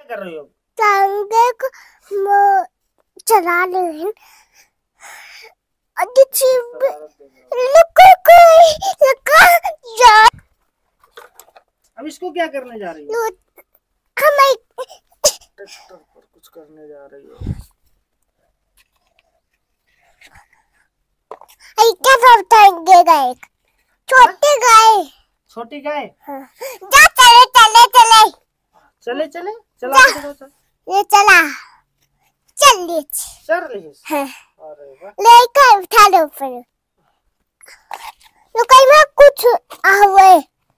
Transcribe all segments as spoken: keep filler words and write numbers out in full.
कर रही हो? टांगे को चला रहे हैं। अब इसको क्या करने जा रही हो? ट्रैक्टर पर कुछ करने जा रही हो? क्या करते गाय? छोटी गाय। छोटी गाय? हाँ। जा चले चले चले चले चले चला के दिखाओ। चल ये चला चल ले चल रही है। हाँ। अरे वाह। लेकर उठा लो फिर। तो कहीं में कुछ हुए।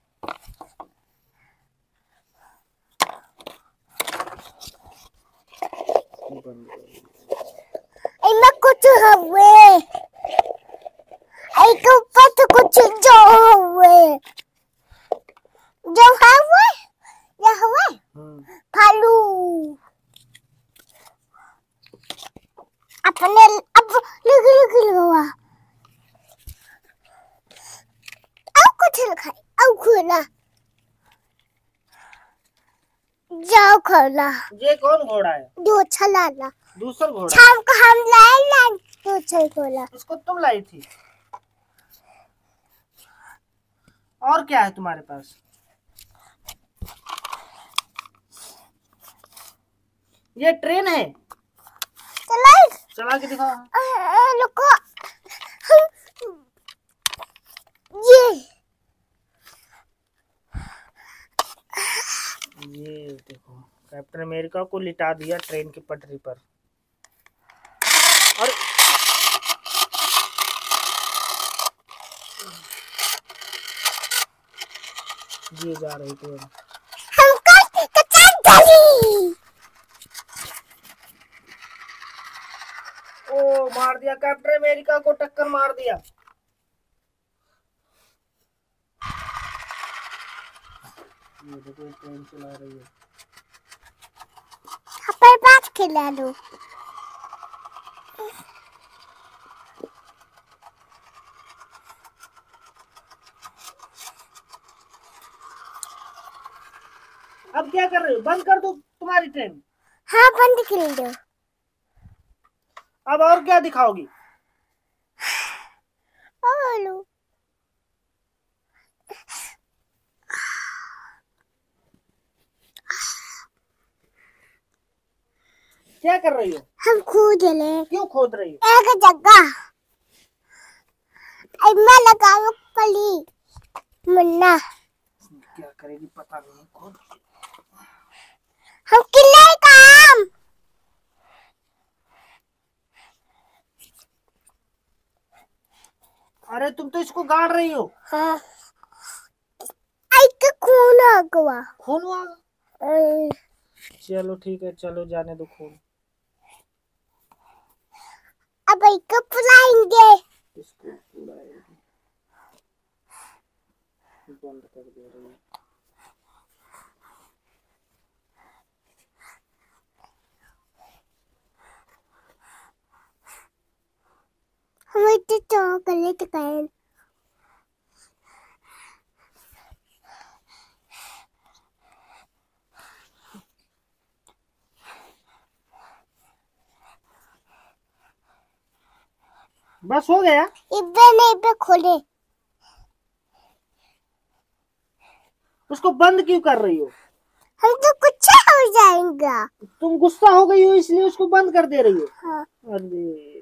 इनमें कुछ हुए। एक ऊपर तो कुछ जो हुए जो है हुए या हुए भालू अपने अब लिख लिख हुआ अब कुछ लिखाई अब खोला जाओ खोला। ये कौन घोड़ा है? दो छलाना दूसरा घोड़ा। शाम को हम लाए लाए दो छल खोला। इसको तुम लाई थी? और क्या है तुम्हारे पास? ये ट्रेन है। चला चला के दिखाओ। रुको ये ये देखो कैप्टन अमेरिका को लिटा दिया ट्रेन की पटरी पर। और ये जा रही ट्रेन। हमको कचाई डाली। ओ मार दिया कैप्टन अमेरिका को, टक्कर मार दिया। ये देखो ट्रेन चला रही है। अपने पास खिला दो। अब क्या कर रही हो? बंद कर दो तुम्हारी ट्रेन। हाँ बंद कर दो। अब और क्या दिखाओगी? हेलो क्या कर रही हो? हम खोद ले। क्यों खोद रही हो? एक जगह मैं लगाओ पली मुन्ना। क्या करेगी पता नहीं। खोद हम किले काम। अरे तुम तो इसको गाड़ रही हो। हाँ एक खून आ गया। खून हुआ? चलो ठीक है, चलो जाने दो खून। अब एक पुलाएंगे। इसको पुलाएंगे। बंद कर दे रही है। हमें तो चॉकलेट खाएं। बस हो गया? इब्बे नहीं इब्बे खोले। उसको बंद क्यों कर रही हो? हम तो कुछ हो जाएगा। तुम गुस्सा हो गई हो इसलिए उसको बंद कर दे रही हो। हाँ। अरे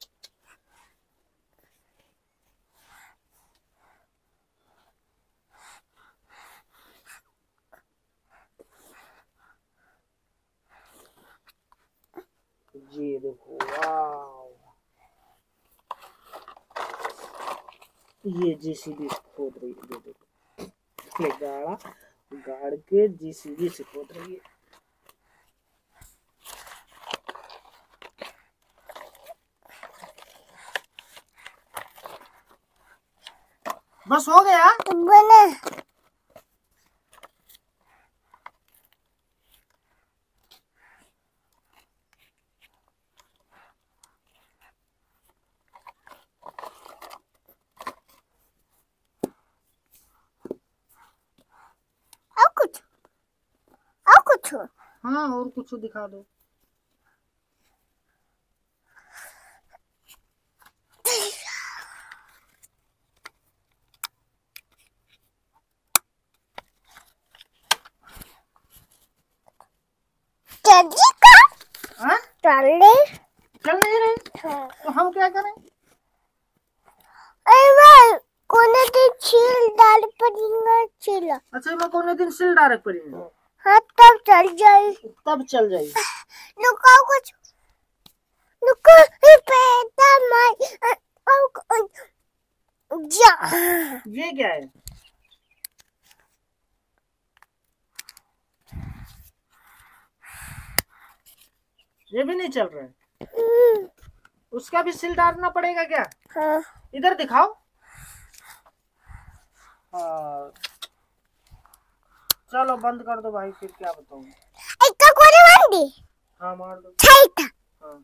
ये देखो वाव, ये जेसीबी खोद रही है। देखो गाड़ा गाड़ के जेसीबी से खोद रही है। बस हो गया? बने और कुछ और कुछ हाँ और कुछ दिखा दो। कैदी का हाँ ट्रॉली चल नहीं रही तो हम क्या करें? अरे वाह कोने दिन छील डाल पड़ेगा छीला। अच्छा मैं कोने दिन सिल डायरेक्ट पड़ी हाँ तब चल जाए। तब चल जाए। लुकाओ कुछ लुको बेटा मार जा। ये क्या है? ये भी नहीं चल रहा है। उसका भी सिल डालना पड़ेगा क्या? हाँ। इधर दिखाओ। हाँ चलो बंद कर दो भाई, फिर क्या बताऊं। एक का कोने मार दी। हाँ मार दो। सही था। हाँ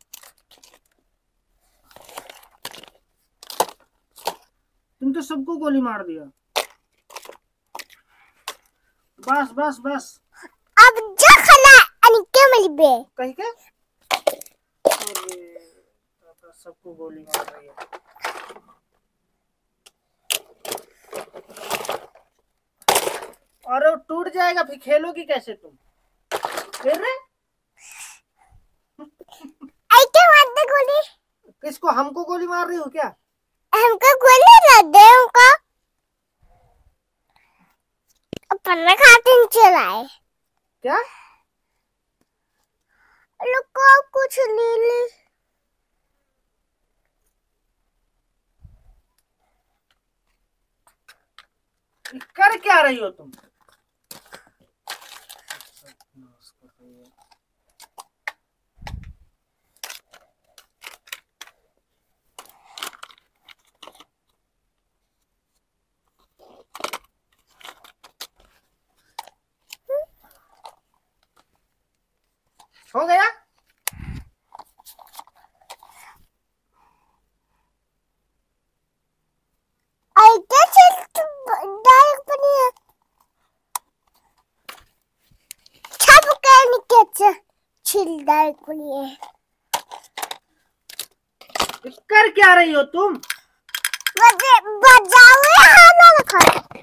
तुम तो सबको गोली मार दिया। बस बस बस अब जा खला अनिके मिलबे कहीं के। अरे सबको गोली मार रही है। और वो टूट जाएगा फिर खेलोगी कैसे तुम? फिर रे ऐसे मार दे गोली। किसको? हमको गोली मार रही हो क्या? हमको गोली ना दे हमको अपना खातिर चलाए क्या? लुको कुछ ले ले। कर क्या रही हो तुम? हो गया? ऐसे चल डायरेक्ट बनी छप के निके छिल डायरेक्ट बनी। कर क्या रही हो तुम? बजाओ ये हाथ ना रखो।